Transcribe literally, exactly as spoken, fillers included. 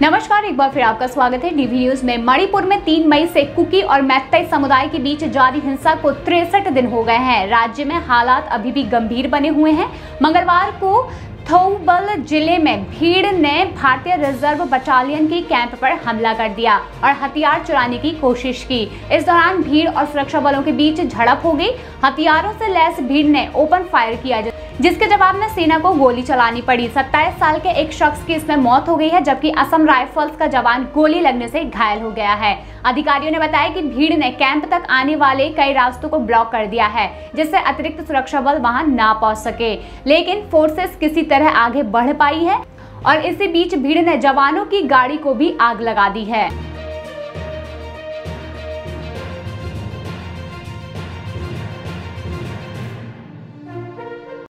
नमस्कार, एक बार फिर आपका स्वागत है डीवी न्यूज में। मणिपुर में तीन मई से कुकी और मैतेई समुदाय के बीच जारी हिंसा को तिरसठ दिन हो गए हैं। राज्य में हालात अभी भी गंभीर बने हुए हैं। मंगलवार को थौबल जिले में भीड़ ने भारतीय रिजर्व बटालियन के कैंप पर हमला कर दिया और हथियार चुराने की कोशिश की। इस दौरान भीड़ और सुरक्षा बलों के बीच झड़प हो गई। हथियारों से लैस भीड़ ने ओपन फायर किया, जिसके जवाब में सेना को गोली चलानी पड़ी। सत्ताईस साल के एक शख्स की इसमें मौत हो गई है, जबकि असम राइफल्स का जवान गोली लगने से घायल हो गया है। अधिकारियों ने बताया कि भीड़ ने कैंप तक आने वाले कई रास्तों को ब्लॉक कर दिया है, जिससे अतिरिक्त सुरक्षा बल वहां ना पहुंच सके। लेकिन फोर्सेस किसी तरह आगे बढ़ पाई है और इसी बीच भीड़ ने जवानों की गाड़ी को भी आग लगा दी है।